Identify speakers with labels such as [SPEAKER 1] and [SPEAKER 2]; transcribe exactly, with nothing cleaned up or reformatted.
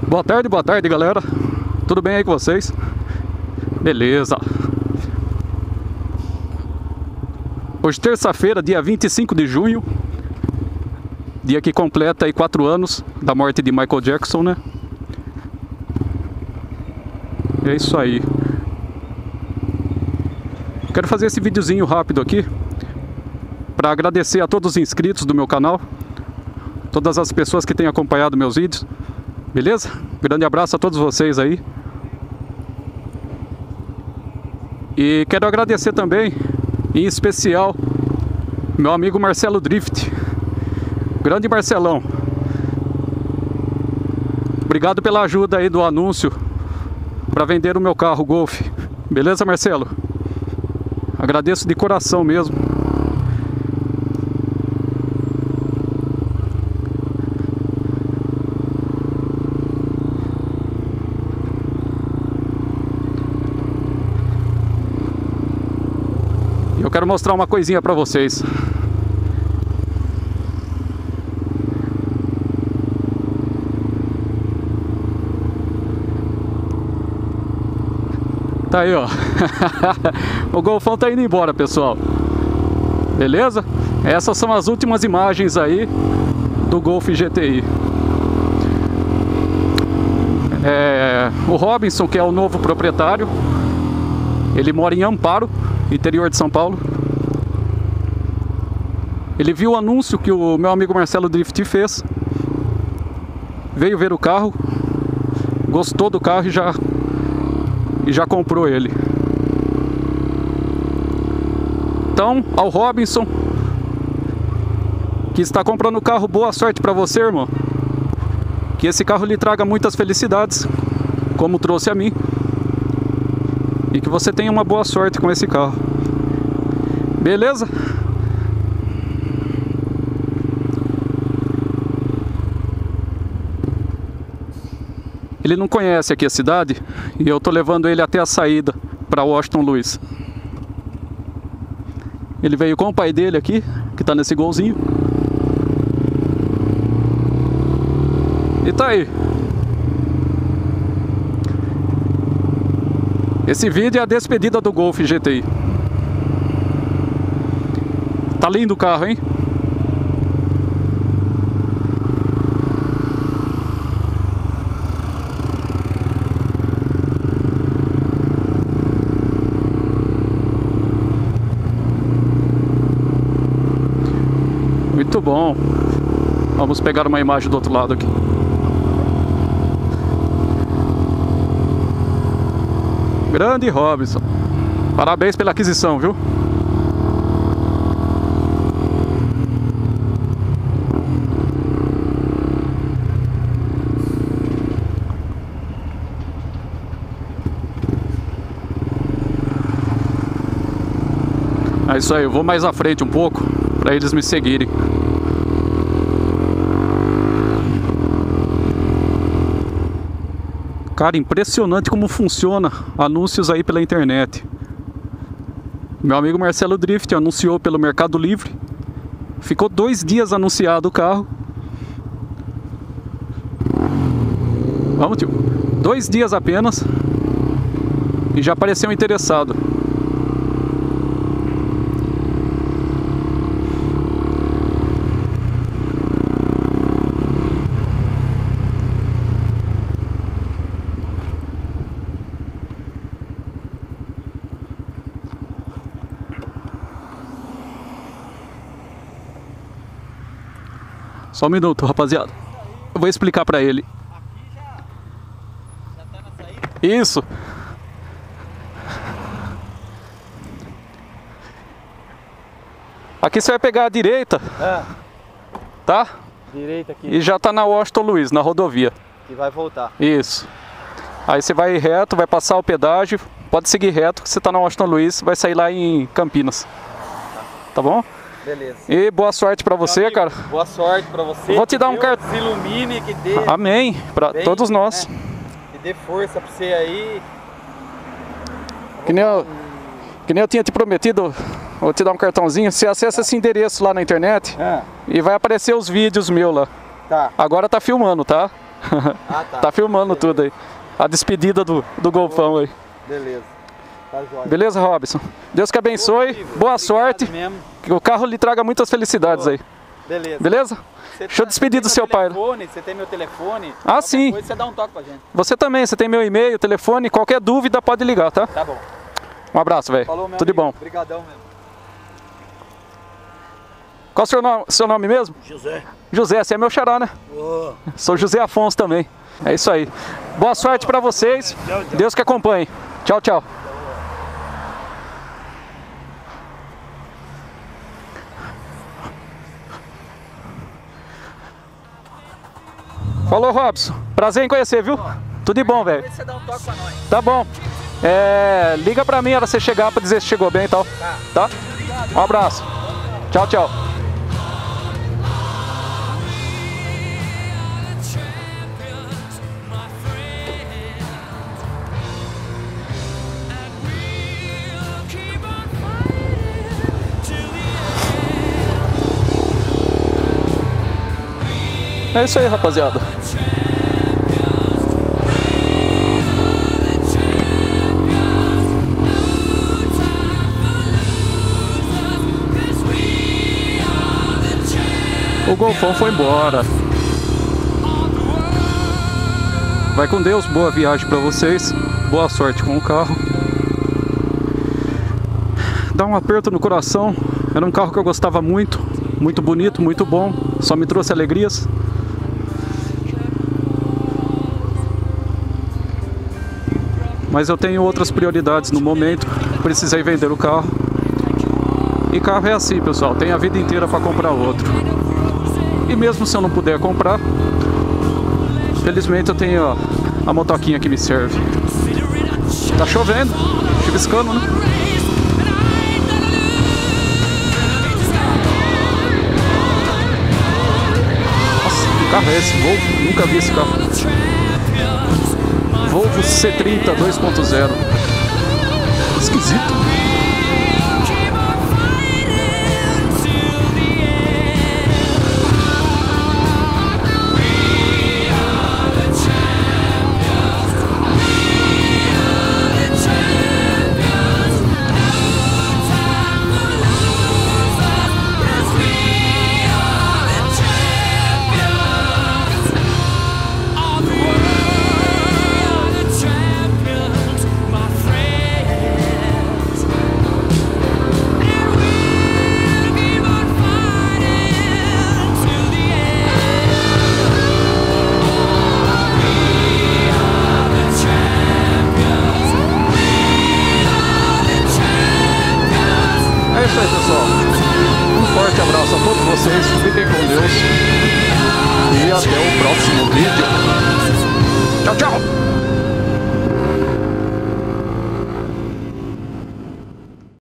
[SPEAKER 1] Boa tarde, boa tarde, galera. Tudo bem aí com vocês? Beleza. Hoje, terça-feira, dia vinte e cinco de junho. Dia que completa aí quatro anos da morte de Michael Jackson, né? É isso aí. Quero fazer esse videozinho rápido aqui para agradecer a todos os inscritos do meu canal, todas as pessoas que têm acompanhado meus vídeos. Beleza? Grande abraço a todos vocês aí. E quero agradecer também, em especial, meu amigo Marcelo Drift. Grande Marcelão. Obrigado pela ajuda aí do anúncio para vender o meu carro Golf. Beleza, Marcelo? Agradeço de coração mesmo. Eu quero mostrar uma coisinha para vocês. Tá aí, ó. O Golfão tá indo embora, pessoal. Beleza? Essas são as últimas imagens aí do Golf G T I. É, o Robinson, que é o novo proprietário, ele mora em Amparo, interior de São Paulo. Ele viu o anúncio que o meu amigo Marcelo Drift fez, veio ver o carro, gostou do carro e já, e já comprou ele. Então, ao Robinson, que está comprando o carro, boa sorte para você, irmão. Que esse carro lhe traga muitas felicidades, como trouxe a mim. E que você tenha uma boa sorte com esse carro. Beleza? Ele não conhece aqui a cidade e eu tô levando ele até a saída para Washington Luiz. Ele veio com o pai dele aqui, que tá nesse golzinho. E tá aí. Esse vídeo é a despedida do Golf G T I. Tá lindo o carro, hein? Muito bom. Vamos pegar uma imagem do outro lado aqui. Grande Robinson. Parabéns pela aquisição, viu? É isso aí, eu vou mais à frente um pouco para eles me seguirem. Cara, impressionante como funciona anúncios aí pela internet. Meu amigo Marcelo Drift anunciou pelo Mercado Livre. Ficou dois dias anunciado o carro. Vamos, tio. Dois dias apenas. E já apareceu interessado. Só um minuto, rapaziada. Eu vou explicar pra ele.
[SPEAKER 2] Aqui já, já tá na saída?
[SPEAKER 1] Isso. Aqui você vai pegar a direita,
[SPEAKER 2] Ah,
[SPEAKER 1] tá?
[SPEAKER 2] direita aqui.
[SPEAKER 1] E já tá na Washington Luiz, na rodovia.
[SPEAKER 2] E vai voltar.
[SPEAKER 1] Isso. Aí você vai reto, vai passar o pedágio. Pode seguir reto, que você tá na Washington Luiz, vai sair lá em Campinas. Tá bom?
[SPEAKER 2] Beleza.
[SPEAKER 1] E boa sorte pra você,
[SPEAKER 2] Amigo,
[SPEAKER 1] cara.
[SPEAKER 2] boa sorte pra você.
[SPEAKER 1] Vou te dar um
[SPEAKER 2] Deus
[SPEAKER 1] cartão.
[SPEAKER 2] se ilumine, que dê.
[SPEAKER 1] Amém. Pra
[SPEAKER 2] bem,
[SPEAKER 1] todos nós.
[SPEAKER 2] né? Que dê força pra você aí.
[SPEAKER 1] Que nem eu, que nem eu tinha te prometido, vou te dar um cartãozinho. Você acessa esse endereço lá na internet
[SPEAKER 2] Ah,
[SPEAKER 1] e vai aparecer os vídeos meus lá.
[SPEAKER 2] tá.
[SPEAKER 1] Agora tá filmando, tá?
[SPEAKER 2] Ah, tá.
[SPEAKER 1] Tá filmando tudo aí. A despedida do, do golfão aí.
[SPEAKER 2] Beleza. Tá jóia.
[SPEAKER 1] Beleza, Robson? Deus que abençoe. Boa
[SPEAKER 2] Obrigado
[SPEAKER 1] sorte.
[SPEAKER 2] mesmo.
[SPEAKER 1] Que o carro lhe traga muitas felicidades aí.
[SPEAKER 2] Beleza.
[SPEAKER 1] Beleza?
[SPEAKER 2] Você
[SPEAKER 1] Deixa eu
[SPEAKER 2] tá-
[SPEAKER 1] despedir do
[SPEAKER 2] você tem
[SPEAKER 1] seu
[SPEAKER 2] meu
[SPEAKER 1] pai.
[SPEAKER 2] telefone, Você tem meu telefone.
[SPEAKER 1] Ah,
[SPEAKER 2] Qualquer
[SPEAKER 1] sim.
[SPEAKER 2] coisa, você dá um toque pra gente.
[SPEAKER 1] Você também, você tem meu e-mail, telefone, qualquer dúvida pode ligar, tá?
[SPEAKER 2] Tá bom.
[SPEAKER 1] Um abraço, velho.
[SPEAKER 2] Falou, meu
[SPEAKER 1] Tudo de
[SPEAKER 2] amigo.
[SPEAKER 1] bom.
[SPEAKER 2] Obrigadão mesmo.
[SPEAKER 1] Qual é o seu nome, seu nome mesmo?
[SPEAKER 3] José.
[SPEAKER 1] José, você é meu xará, né?
[SPEAKER 3] Ô,
[SPEAKER 1] Sou José Afonso também. É isso aí. Boa sorte pra vocês.
[SPEAKER 3] Tchau, tchau.
[SPEAKER 1] Deus que acompanhe. Tchau, tchau. Falou, Robson. Prazer em conhecer, viu? Tudo de bom, velho.
[SPEAKER 2] Você dá um toque pra nós.
[SPEAKER 1] Tá bom. É, liga pra mim na hora que você chegar pra dizer se chegou bem e tal. Tá? Um abraço. Tchau, tchau. É isso aí, rapaziada. O golfão foi embora. Vai com Deus, boa viagem pra vocês. Boa sorte com o carro. Dá um aperto no coração. Era um carro que eu gostava muito. Muito bonito, muito bom. Só me trouxe alegrias. Mas eu tenho outras prioridades no momento. Precisei vender o carro. E carro é assim, pessoal. Tem a vida inteira para comprar outro. E mesmo se eu não puder comprar, felizmente eu tenho ó, a motoquinha que me serve. Tá chovendo, chuviscando, né? Nossa, que carro é esse? Volvo? Nunca vi esse carro. Volvo C trinta dois ponto zero. Esquisito. É isso aí, pessoal. Um forte abraço a todos vocês. Fiquem com Deus. E até o próximo vídeo.